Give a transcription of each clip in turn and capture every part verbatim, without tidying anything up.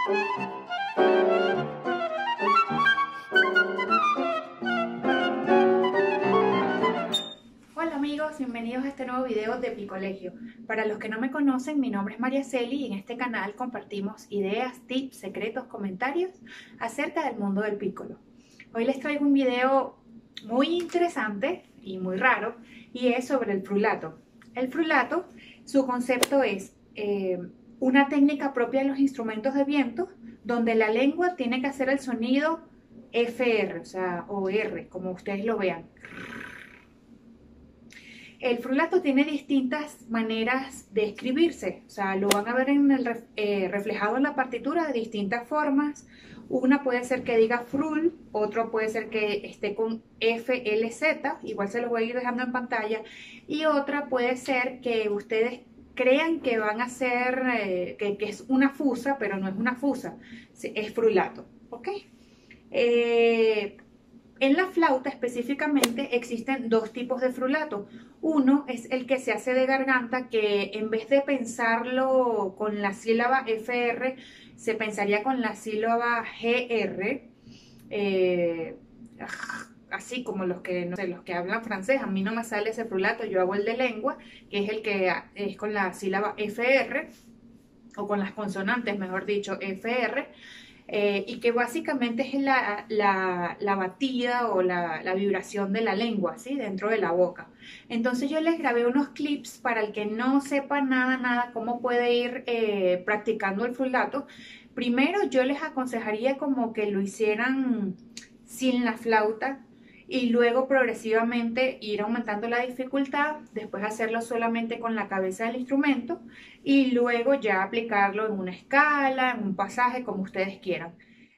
Hola amigos, bienvenidos a este nuevo video de Picolegio. Para los que no me conocen, mi nombre es María Celi y en este canal compartimos ideas, tips, secretos, comentarios acerca del mundo del pícolo. Hoy les traigo un video muy interesante y muy raro y es sobre el frulato. El frulato, su concepto es eh, una técnica propia de los instrumentos de viento donde la lengua tiene que hacer el sonido F R, o sea, o R, como ustedes lo vean. El frulato tiene distintas maneras de escribirse, o sea, lo van a ver en el, eh, reflejado en la partitura de distintas formas. Una puede ser que diga frul, otro puede ser que esté con F L Z, igual se los voy a ir dejando en pantalla, y otra puede ser que ustedes crean que van a ser, eh, que, que es una fusa, pero no es una fusa, es frulato, ¿ok? Eh, En la flauta específicamente existen dos tipos de frulato. Uno es el que se hace de garganta, que en vez de pensarlo con la sílaba F R, se pensaría con la sílaba G R, eh, así como los que, no sé, los que hablan francés. A mí no me sale ese frulato, yo hago el de lengua, que es el que es con la sílaba F R, o con las consonantes, mejor dicho, F R. Eh, y que básicamente es la, la, la batida o la, la vibración de la lengua, ¿sí? Dentro de la boca. Entonces yo les grabé unos clips para el que no sepa nada, nada, cómo puede ir eh, practicando el frulato. Primero yo les aconsejaría como que lo hicieran sin la flauta y luego progresivamente ir aumentando la dificultad, después hacerlo solamente con la cabeza del instrumento y luego ya aplicarlo en una escala, en un pasaje, como ustedes quieran.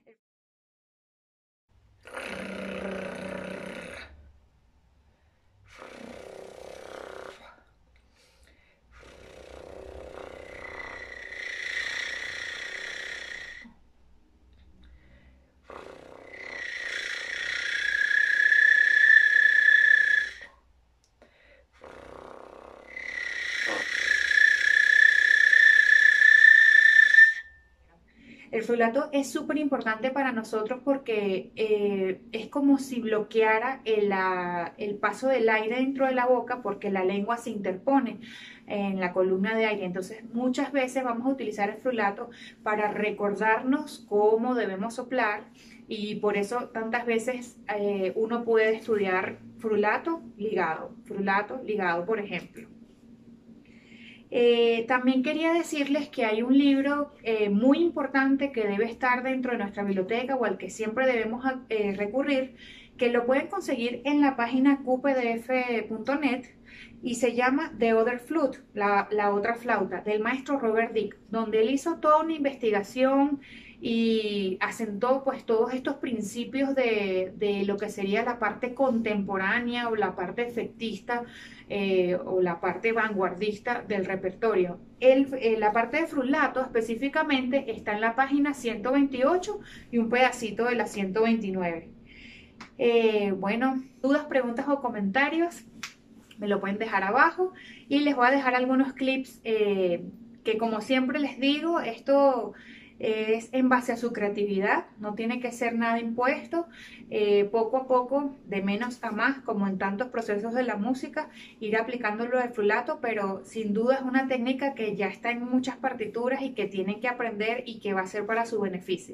El frulato es súper importante para nosotros porque eh, es como si bloqueara el, la, el paso del aire dentro de la boca porque la lengua se interpone en la columna de aire. Entonces muchas veces vamos a utilizar el frulato para recordarnos cómo debemos soplar y por eso tantas veces eh, uno puede estudiar frulato ligado, frulato ligado, por ejemplo. Eh, también quería decirles que hay un libro eh, muy importante que debe estar dentro de nuestra biblioteca o al que siempre debemos eh, recurrir, que lo pueden conseguir en la página q p d f punto net y se llama The Other Flute, la, la otra flauta, del maestro Robert Dick, donde él hizo toda una investigación y asentó pues todos estos principios de, de lo que sería la parte contemporánea o la parte efectista eh, o la parte vanguardista del repertorio. El, eh, la parte de frulato específicamente está en la página ciento veintiocho y un pedacito de la ciento veintinueve. Eh, bueno, dudas, preguntas o comentarios me lo pueden dejar abajo y les voy a dejar algunos clips eh, que, como siempre les digo, esto es en base a su creatividad, no tiene que ser nada impuesto, eh, poco a poco, de menos a más, como en tantos procesos de la música, ir aplicándolo de frulato, pero sin duda es una técnica que ya está en muchas partituras y que tienen que aprender y que va a ser para su beneficio.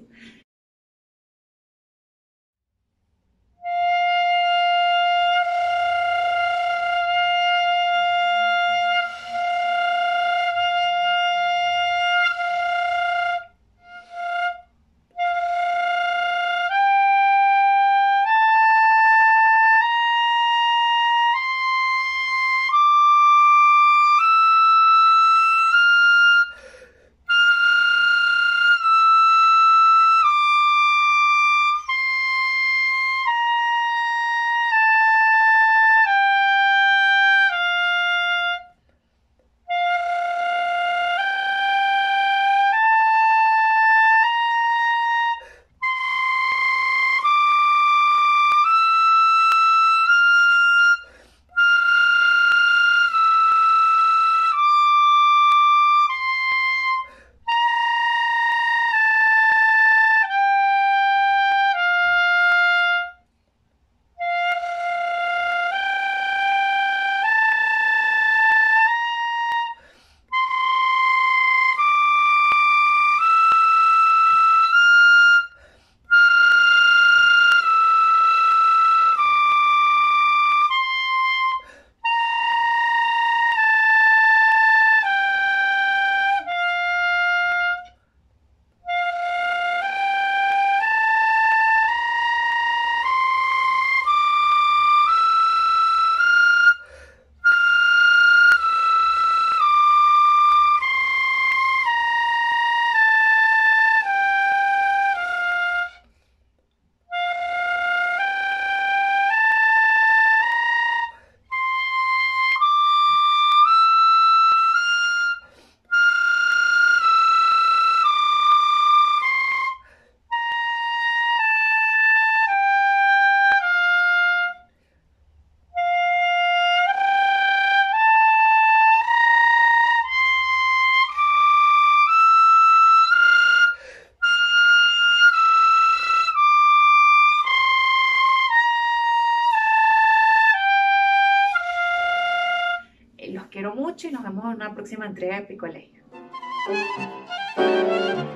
noche y nos vemos en una próxima entrega de Picolegio.